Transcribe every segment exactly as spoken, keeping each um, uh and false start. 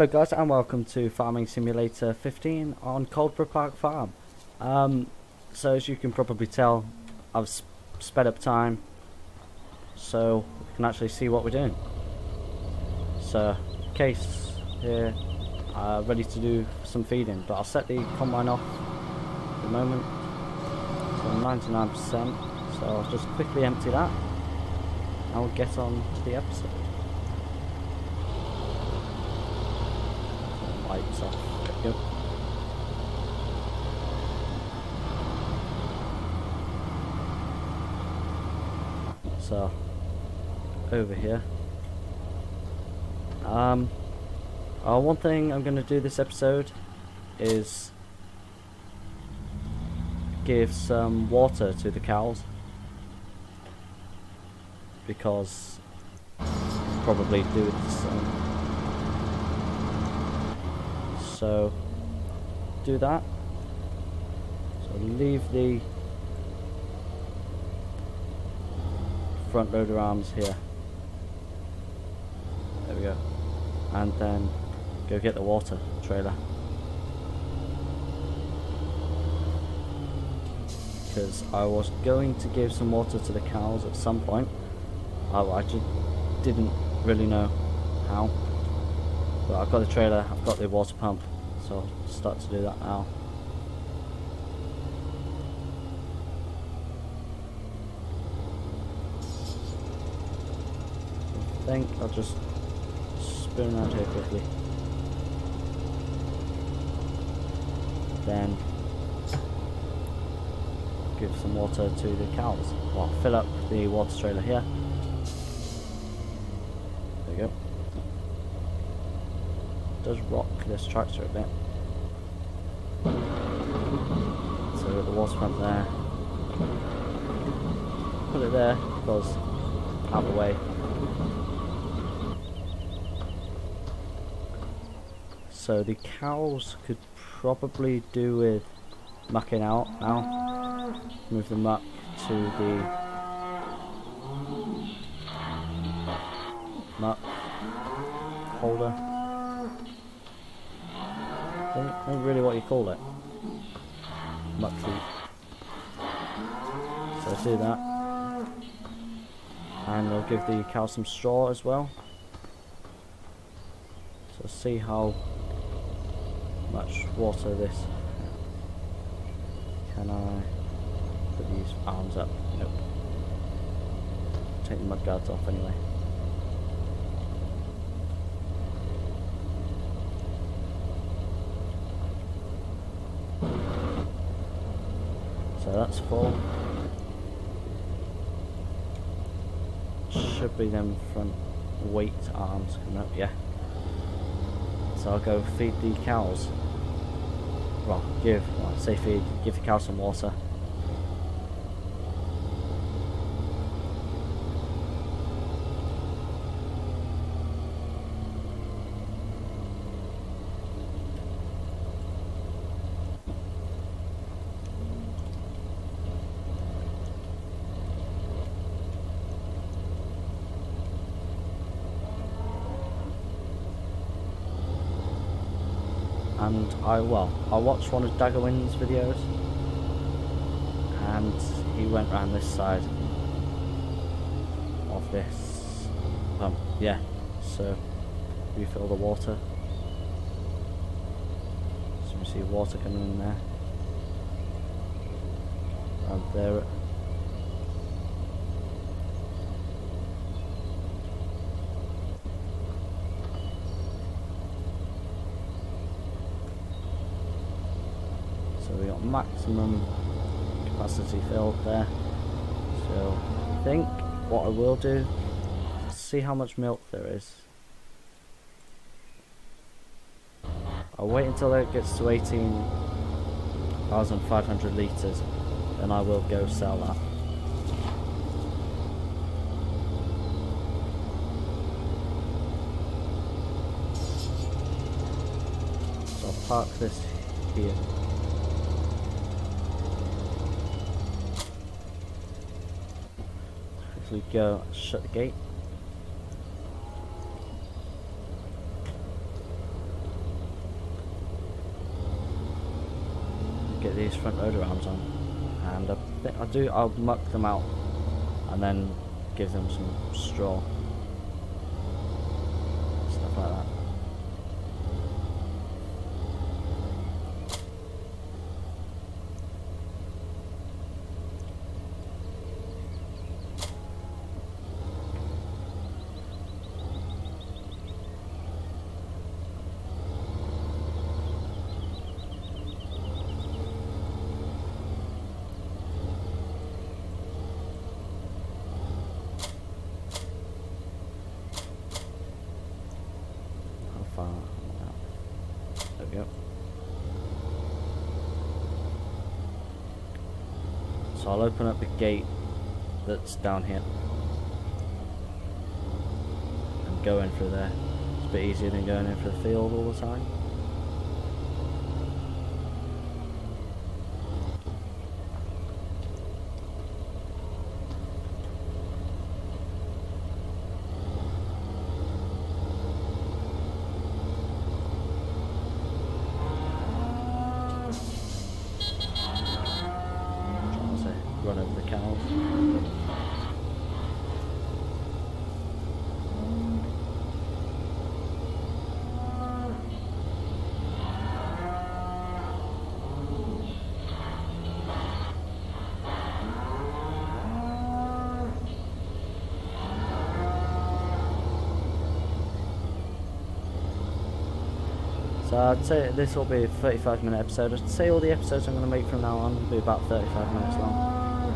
Hello guys and welcome to Farming Simulator fifteen on Coldborough Park Farm. Um, so as you can probably tell, I've sp sped up time so we can actually see what we're doing. So, case here, uh, ready to do some feeding, but I'll set the combine off at the moment. So ninety-nine percent, so I'll just quickly empty that and we'll get on to the episode. Lights off. There we go. So over here. Um uh, one thing I'm going to do this episode is give some water to the cows, because probably do with the sun. So do that. So leave the front loader arms here. There we go. And then go get the water trailer, because I was going to give some water to the cows at some point. I, I just didn't really know how. But I've got the trailer, I've got the water pump, so I'll start to do that now. I think I'll just spin around here quickly. Then give some water to the cows. Well, fill up the water trailer here. There we go. Does rock this tractor a bit. So we've got the water pump there. Put it there because out of the way. So the cows could probably do with mucking out now. Move the muck to the muck holder. I don't know really what you call it. Muck chute. So do that. And I'll give the cow some straw as well. So see how much water this. Can I put these arms up? Nope. Take the mud guards off anyway. So that's full. Should be them front weight arms coming up, yeah. So I'll go feed the cows. Well, give, well, say feed, give the cows some water. And I, well, I watched one of Daggerwin's videos and he went round this side of this pump, yeah, so refill the water. So you see water coming in there, and there. So we got maximum capacity filled there. So I think what I will do is see how much milk there is. I'll wait until it gets to eighteen thousand five hundred litres, then I will go sell that. So I'll park this here. We go shut the gate. these front loader arms on, and I think I do. I'll muck them out and then give them some straw, stuff like that. There we go. So I'll open up the gate that's down here and go in through there. It's a bit easier than going in for the field all the time. Run over the cows. So I'd say this will be a thirty-five minute episode. I'd say all the episodes I'm going to make from now on will be about thirty-five minutes long.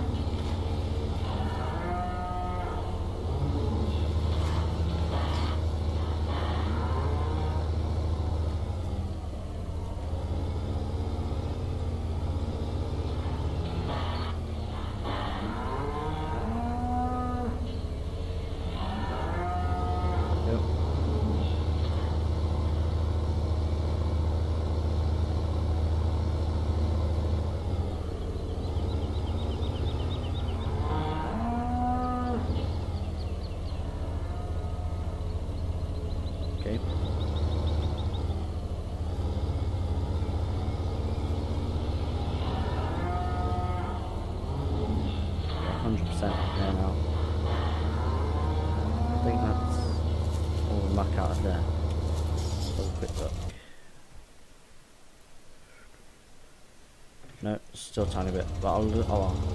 Okay. one hundred percent there now. I think that's all the muck out of there. Have a quick look. No, still a tiny bit, but I'll do. Oh, well.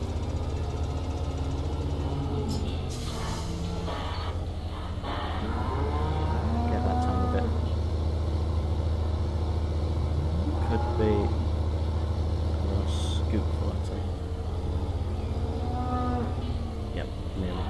Could be a little scoopful, I'd say. Yep, nearly.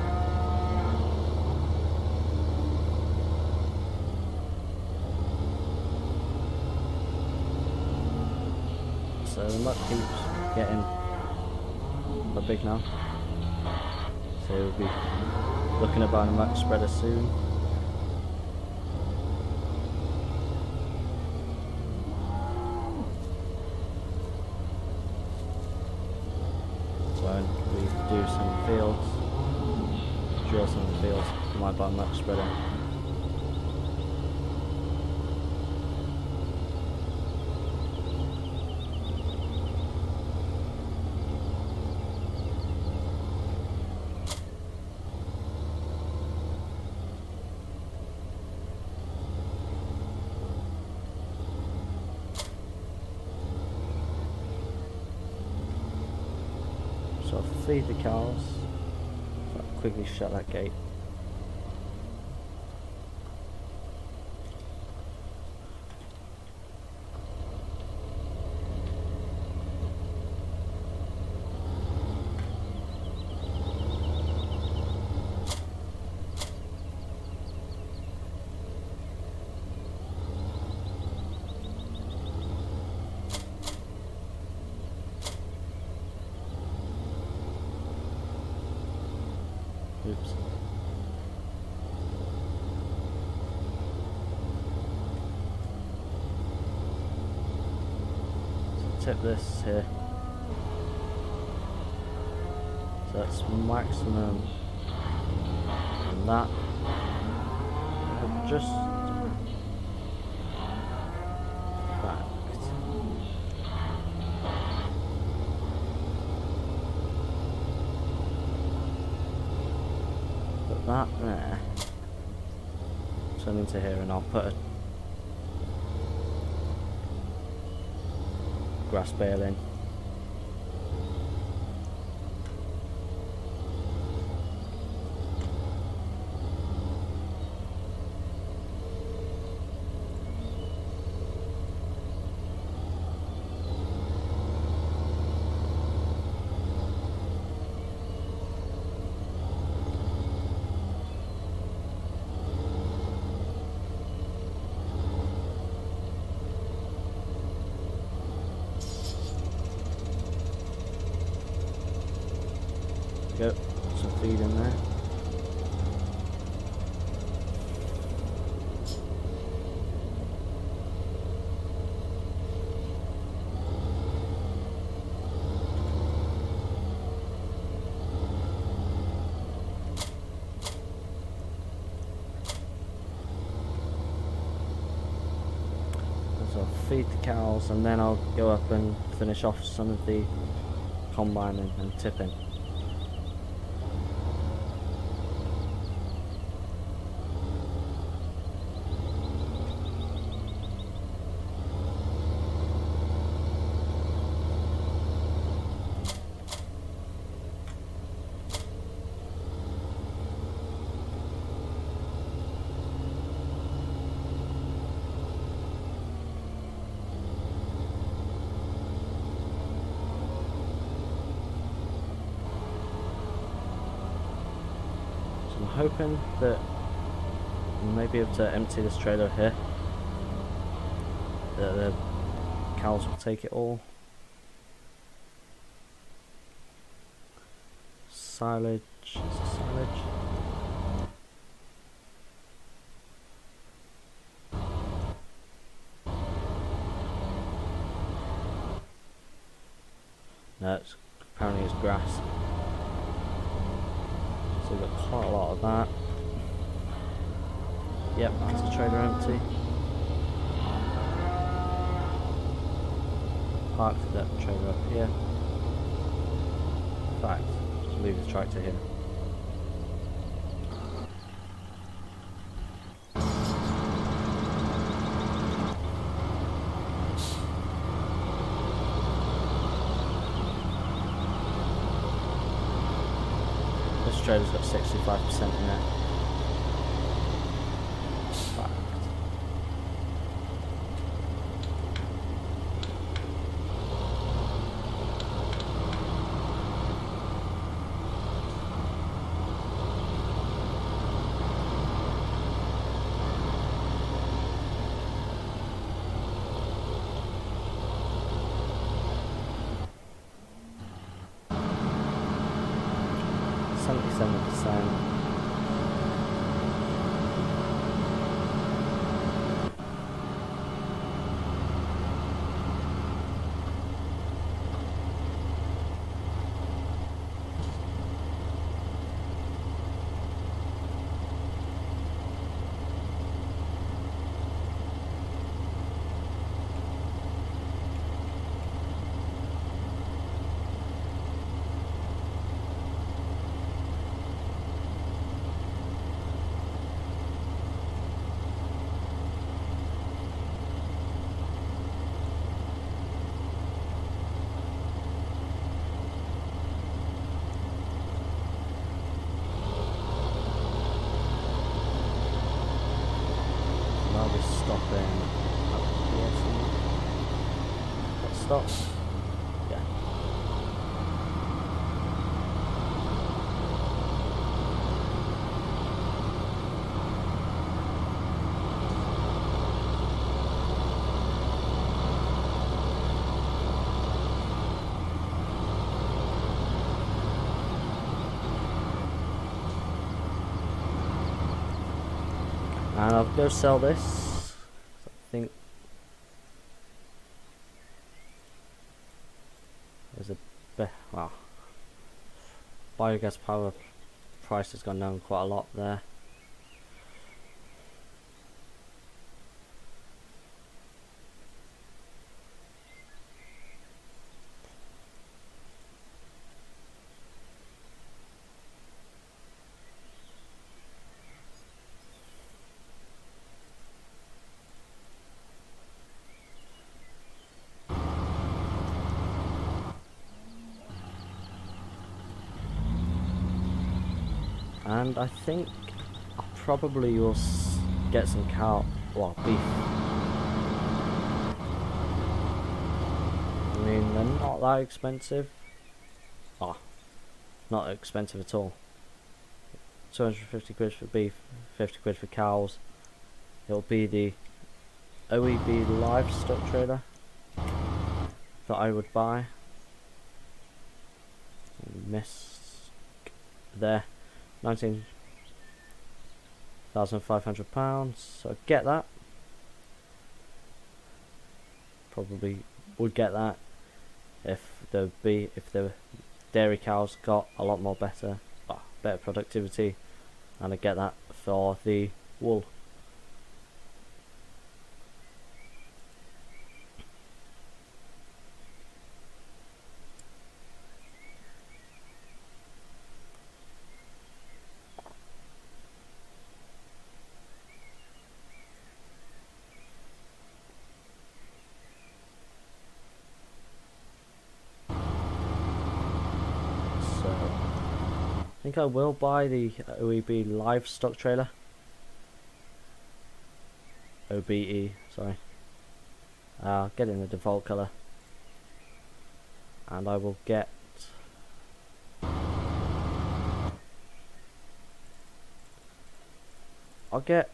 So the muck keeps getting quite big now. So we'll be looking at buying a muck spreader soon. When we do some fields, drill some of the fields, we might buy a muck spreader. So I'll feed the cows, so I'll quickly shut that gate. Oops. So tip this here. So that's maximum and that. I've just backed. that there turn into here, and I'll put a grass bale in. Go, some feed in there. So I'll feed the cows, and then I'll go up and finish off some of the combine and, and tipping. I'm hoping that we may be able to empty this trailer here, that the cows will take it all. Silage, is it silage? No, it's, apparently it's grass. So we've got quite a lot of that. Yep, that's the trailer empty. Parked that trailer up here. In fact, just leave the tractor here. This trailer's got sixty-five percent in it. Fact. seventy-seven percent. I'll be stopping up here somewhere. That stops? Yeah. And I'll go sell this. I think there's a bit, well, biogas power price has gone down quite a lot there. And I think I probably will s get some cow, well, beef. I mean, they're not that expensive. Oh, not expensive at all. two hundred fifty quid for beef, fifty quid for cows. It'll be the O E B livestock trailer that I would buy. Miss there, nineteen thousand five hundred pounds. So get that. Probably would get that if the be if the dairy cows got a lot more better, oh, better productivity, and I get that for the wool. I think I will buy the O E B livestock trailer. O B E, sorry. I'll get it in the default colour. And I will get I'll get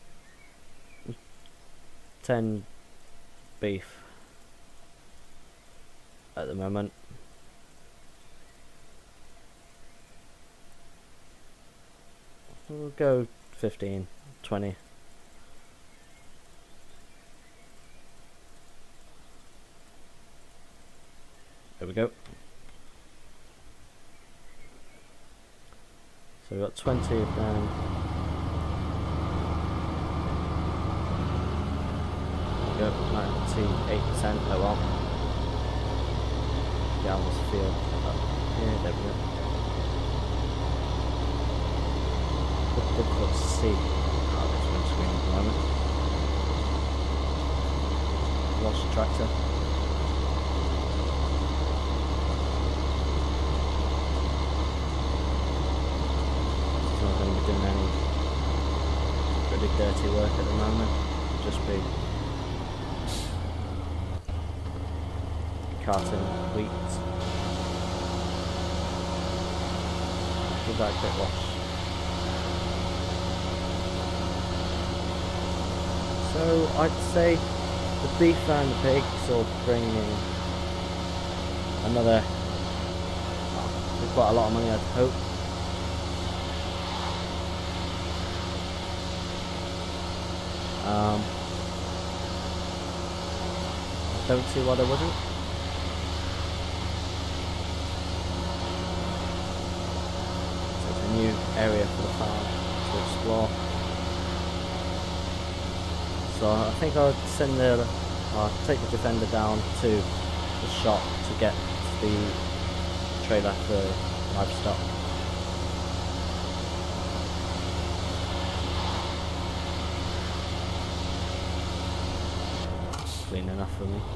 ten beef at the moment. We'll go fifteen, twenty. There we go. So we've got twenty of them. There we go, ninety-eight percent, oh well. The almost field up here, there we go. Difficult to see how this windscreen at the moment. Watch the tractor. It's not going to be doing any really dirty work at the moment. It'll just be carting wheat. Give that a quick wash. So I'd say the beef and the pigs will bring in another, oh, quite a lot of money, I'd hope. Um, I don't see why they wouldn't. So it's a new area for the farm to explore. So I think I'll send the, I'll take the Defender down to the shop to get the trailer for livestock. Clean enough for me.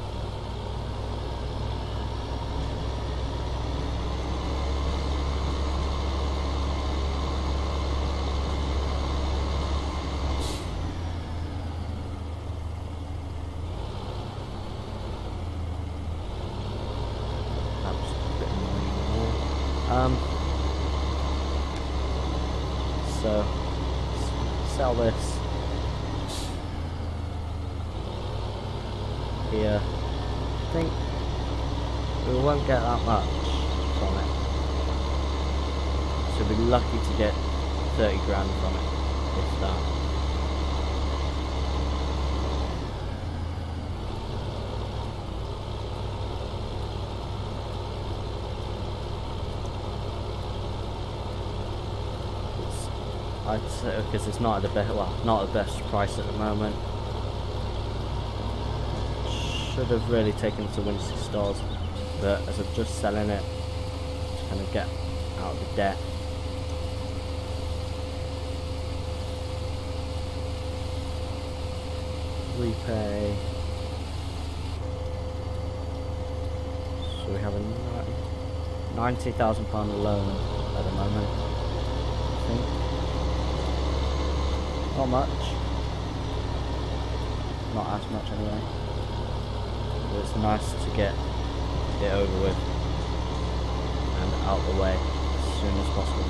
Um, so sell this here. I think we won't get that much from it, so we'll be lucky to get thirty grand from it, if that. I'd say because it's not at the best, well, not the best price at the moment. Should have really taken it to Winchester stores, but as I'm just selling it to kind of get out of the debt. Repay. So we have a ninety thousand pound loan at the moment. think. Not much. Not as much anyway. But it's nice to get it over with and out the way as soon as possible.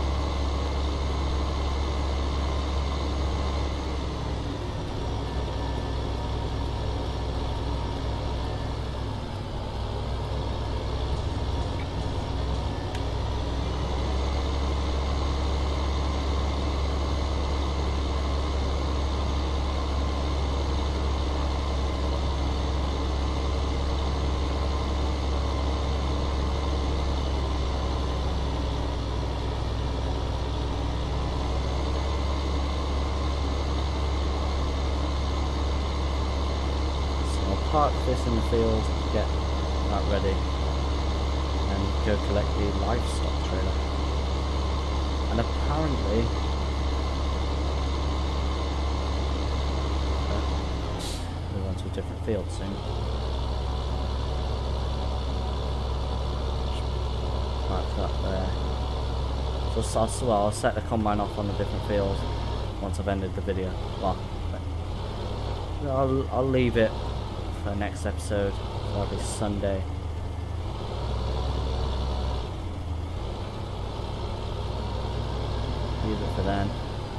Park this in the field, get that ready, and go collect the livestock trailer. And apparently, uh, move on to a different field soon. Mark that there. So I'll, well, I'll set the combine off on a different field once I've ended the video. Well, I'll, I'll leave it for the next episode, so that'll be Sunday. Leave it for then.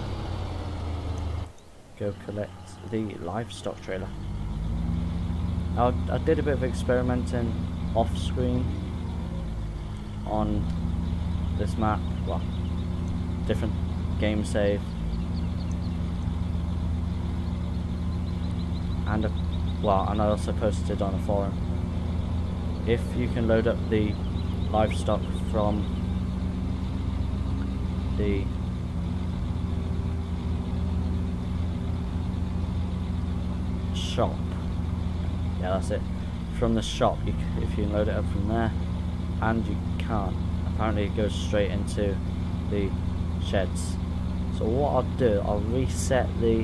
Go collect the livestock trailer. I, I did a bit of experimenting off screen on this map, well, different game save, and a Well, and I also posted on a forum. If you can load up the livestock from the shop, yeah, that's it. From the shop, you c if you can load it up from there, and you can't. Apparently, it goes straight into the sheds. So what I'll do, I'll reset the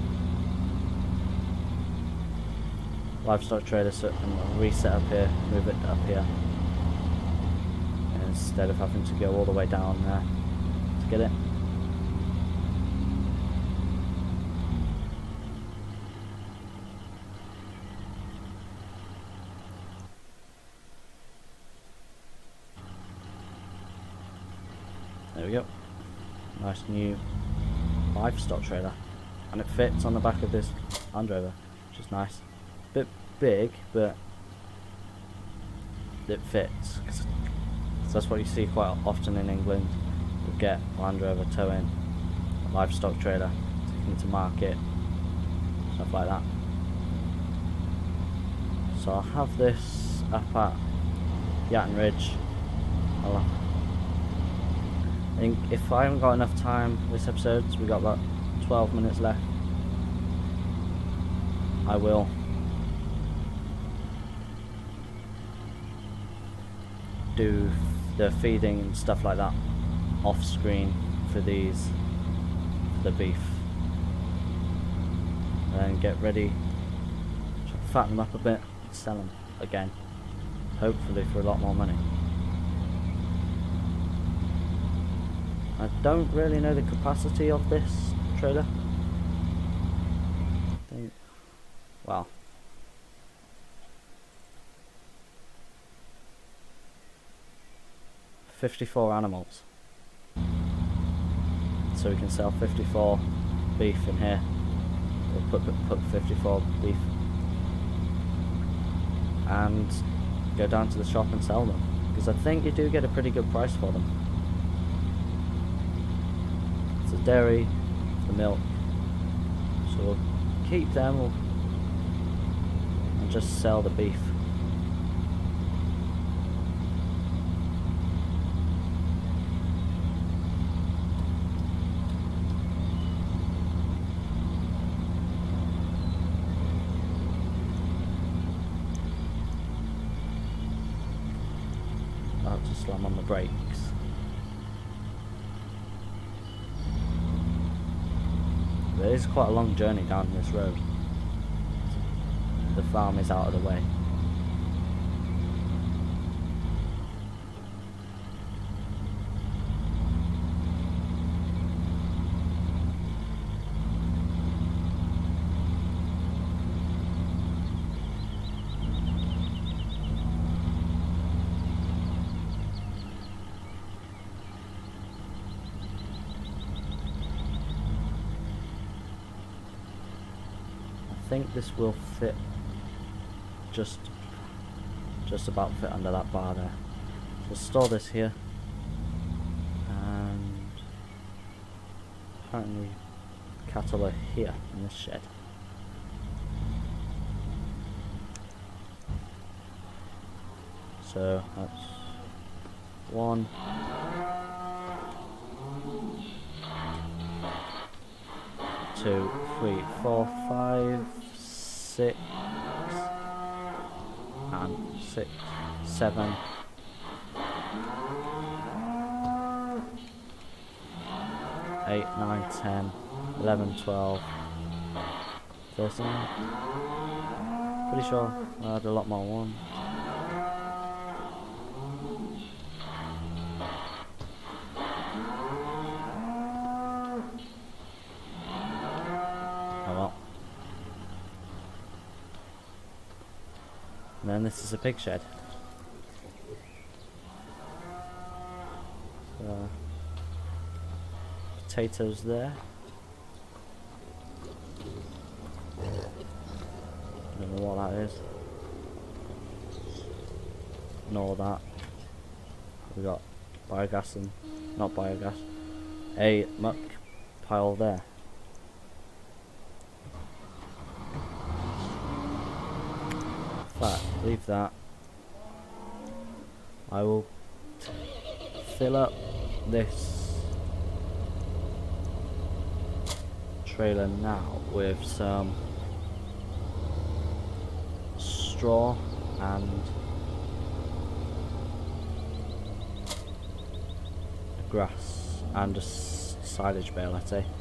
livestock trailer so and I'll reset up here, move it up here, instead of having to go all the way down there to get it. There we go. Nice new livestock trailer, and it fits on the back of this Land Rover, which is nice. Bit big, but it fits. Cause that's what you see quite often in England. You'll get Land Rover towing a livestock trailer, taking it to market, stuff like that. So I'll have this up at Yatton Ridge. I'll, I think if I haven't got enough time this episode, so we got about twelve minutes left, I will do the feeding and stuff like that off screen for these, for the beef, and get ready to fatten them up a bit, sell them again, hopefully for a lot more money. I don't really know the capacity of this trailer. I think, well, fifty-four animals, so we can sell fifty-four beef in here. We'll put, put, put fifty-four beef and go down to the shop and sell them, because I think you do get a pretty good price for them. It's a dairy, the milk, so we'll keep them we'll, and just sell the beef. I'll have to slam on the brakes. But it is quite a long journey down this road. The farm is out of the way. think this will fit, just just about fit under that bar there. So store this here, and apparently cattle are here in this shed. So that's one, two, three, four, five, six, and six, seven, eight, nine, ten, eleven, twelve, thirteen. Pretty sure I had a lot more ones. And then this is a pig shed. So, potatoes there. Don't know what that is. Nor that. We got biogas and not biogas. A muck pile there. But leave that. I will fill up this trailer now with some straw and grass and a s silage bale, I'd say.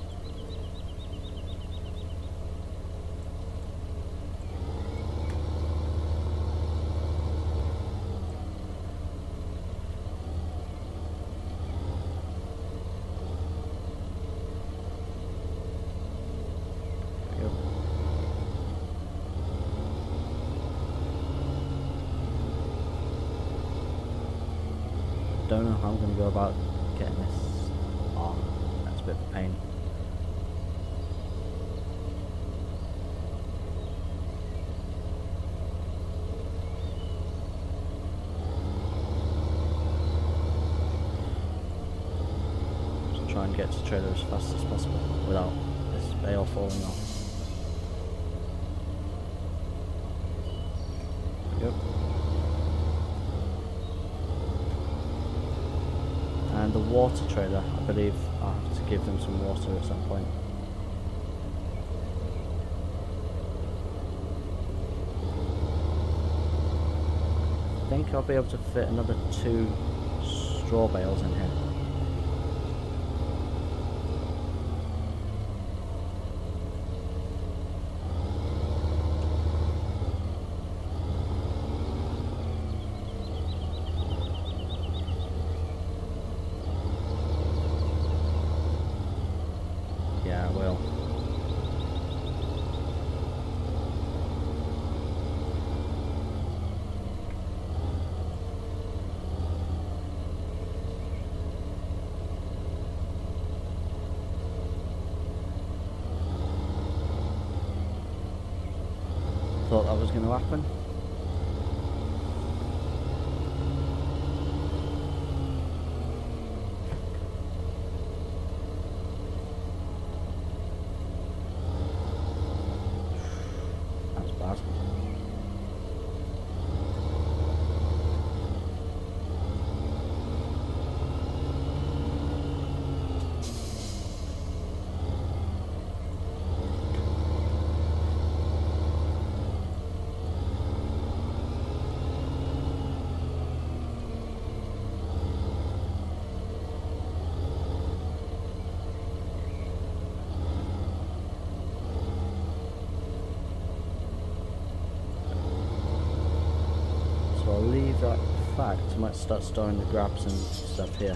Don't know how I'm going to go about getting this on. That's a bit of a pain. Just try and get to the trailer as fast as possible without this bale falling off. Yep. And the water trailer, I believe I have to give them some water at some point. I think I'll be able to fit another two straw bales in here. Yeah, I will. Thought that was going to happen. I'll leave that fact. I might start storing the grabs and stuff here.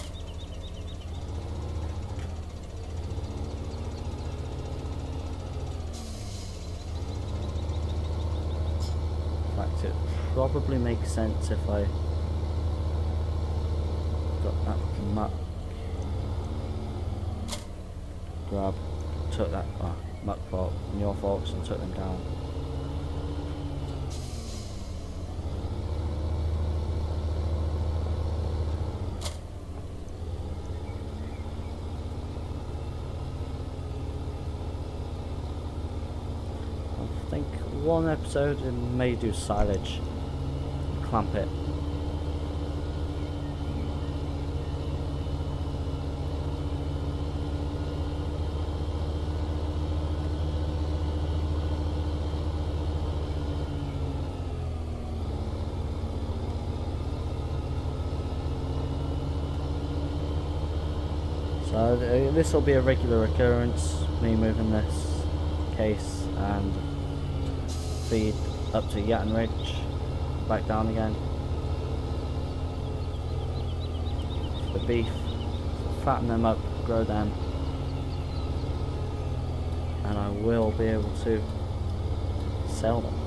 In fact, it probably makes sense if I got that muck grab, took that, oh, muck fork, manure forks, and took them down. I think one episode it may do silage, clamp it. So uh, this will be a regular occurrence, me moving this case and feed up to Yatton Ridge, back down again. For the beef, so fatten them up, grow them, and I will be able to sell them.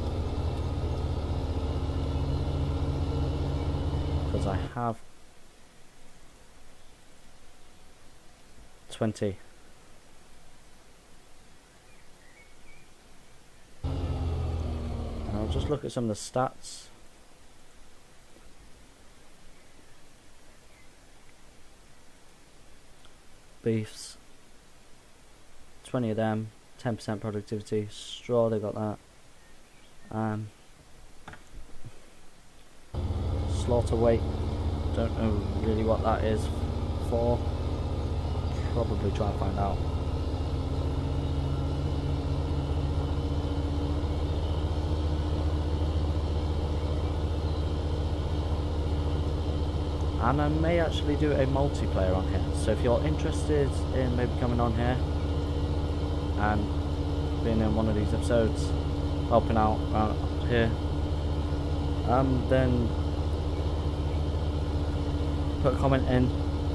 Because I have twenty. And I'll just look at some of the stats. Beefs, twenty of them, ten percent productivity. Straw, they got that. Um, slaughter weight, don't know really what that is for. Probably try and find out. And I may actually do a multiplayer on here, so if you're interested in maybe coming on here and being in one of these episodes, helping out around here, um, then put a comment in.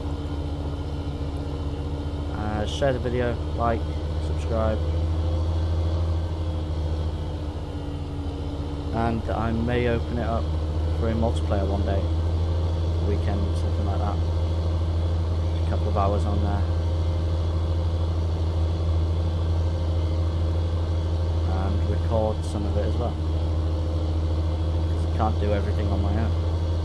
Uh, share the video, like, subscribe, and I may open it up for a multiplayer one day, weekend, something like that. A couple of hours on there, and record some of it as well, because I can't do everything on my own.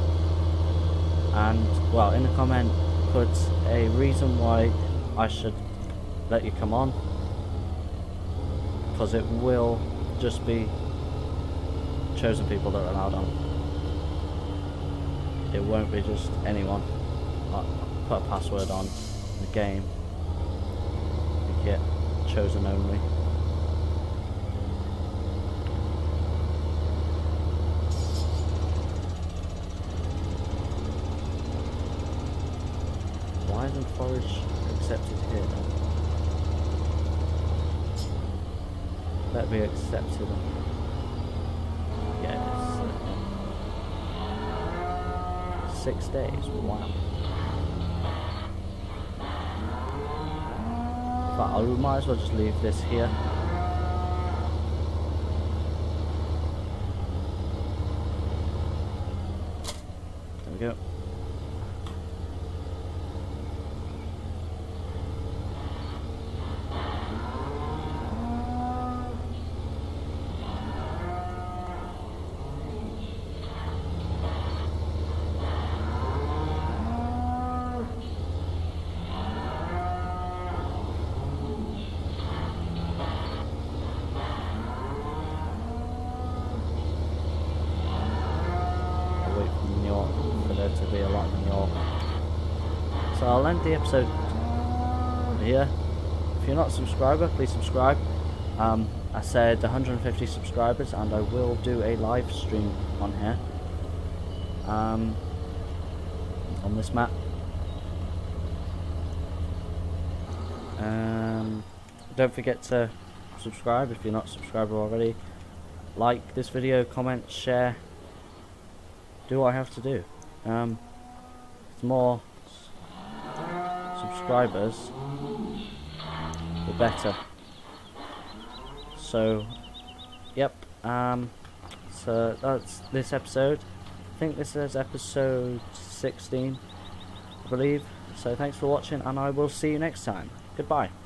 And well, in the comment, put a reason why I should let you come on, because it will just be chosen people that are allowed on. It won't be just anyone. I'll put a password on the game, make it chosen only. Why isn't forage accepted here then? Let me accept it. Yes. Six days. Wow. But I might as well just leave this here. There we go. To be a lot more. So I'll end the episode here. If you're not a subscriber, please subscribe. Um, I said one hundred fifty subscribers, and I will do a live stream on here. Um, on this map. Um, don't forget to subscribe if you're not a subscriber already. Like this video, comment, share. Do what I have to do. Um, the more subscribers, the better. So, yep. Um, so that's this episode. I think this is episode sixteen, I believe. So thanks for watching, and I will see you next time. Goodbye.